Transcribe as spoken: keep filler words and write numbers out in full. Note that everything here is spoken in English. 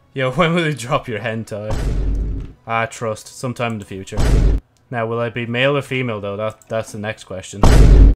Yo, when will you drop your hentai? Ah, trust. Sometime in the future. Now, will I be male or female, though? That, that's the next question.